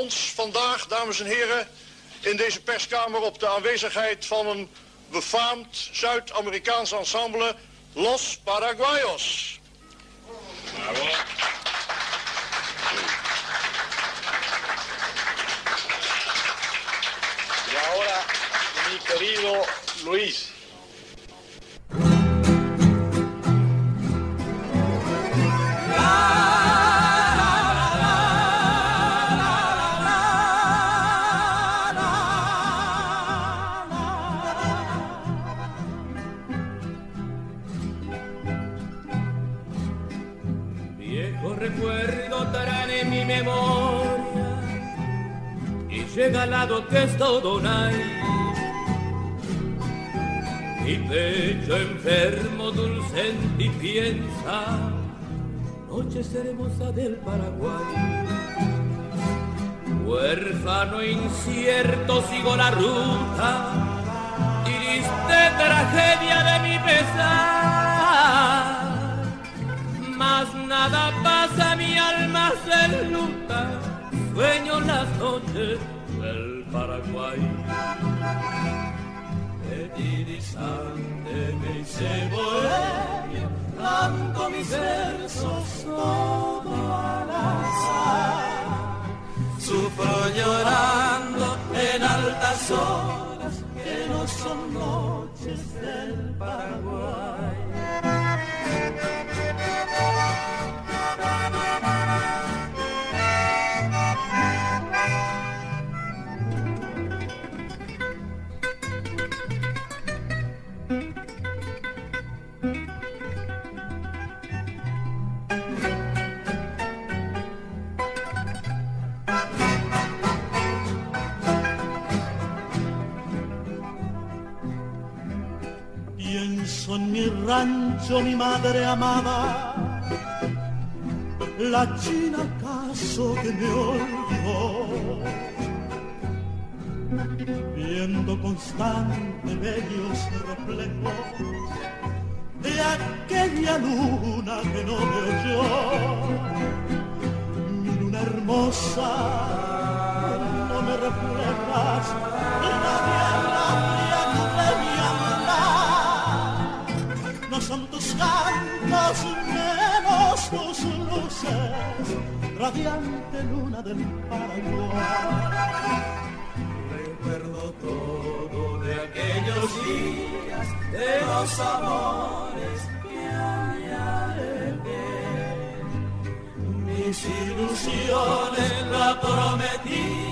ons vandaag, dames en heren, in deze perskamer op de aanwezigheid van een befaamd Zuid-Amerikaans ensemble, Los Paraguayos. Bravo. Y ahora, mi querido Luis. Llega al lado que es todo night, mi pecho enfermo dulce en ti piensa, noches hermosas del Paraguay. Huérfano incierto sigo la ruta, triste tragedia de mi pesar, mas nada pasa, mi alma se enluta, sueño las noches del Paraguay. Erizante me hice bohemio, canto mis versos todo al azar. Sufro llorando en altas horas que no son noches del Paraguay. Pienso en mi rancho, mi madre amada, la china acaso que me olvidó, viendo constante bellos reflejos de aquella luna que no me oyó. Mi luna hermosa, no me reflejas la tierra fría de mi amor. No son tus cantos menos tus luces, radiante luna del Paraguay. Recuerdo todo de aquellos días, de los amores que añoré. Mis ilusiones, la prometí